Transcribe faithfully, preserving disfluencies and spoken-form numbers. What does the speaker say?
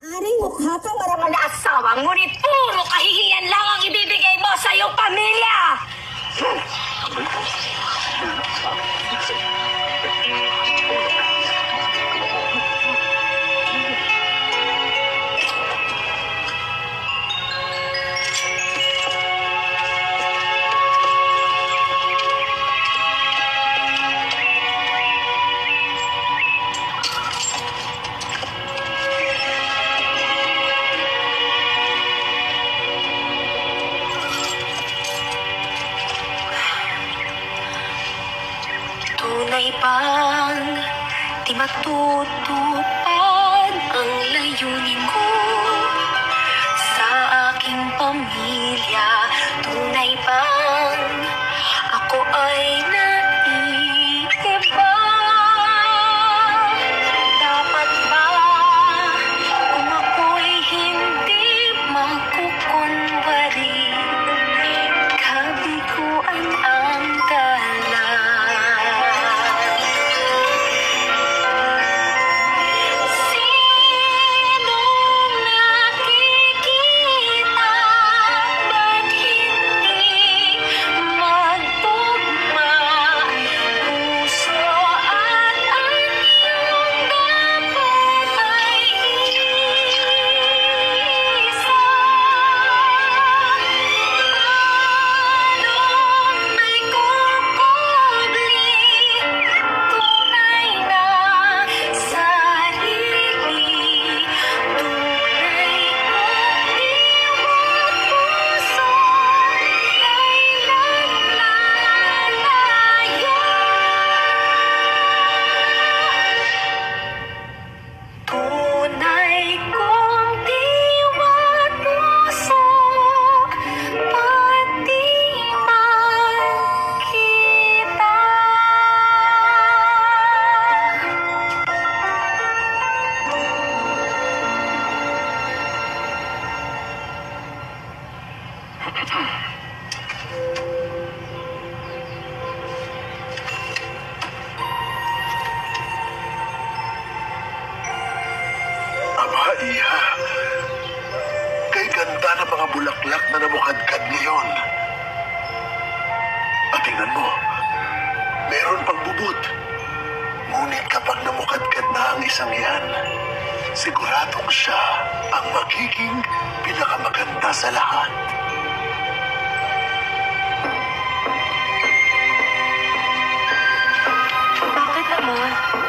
Aring mukha kang Mga asawa, ngunit puro kahihiyan lang ang ibibigay mo sa iyong pamilya! Tunay bang di matutupad ang layunin ko sa aking pamilya? Tunay bang ako ay naiiba? Dapat ba kung ako'y hindi makukunwari? Kabiguan ang dala. Aba, Iha. Kay ganda ng mga bulaklak na namukadkad ngayon. At tingnan mo, meron pang bubot. Ngunit kapag namukadkad na ang isang yan, siguradong siya ang magiging pinakamaganda sa lahat. Bakit, Ama?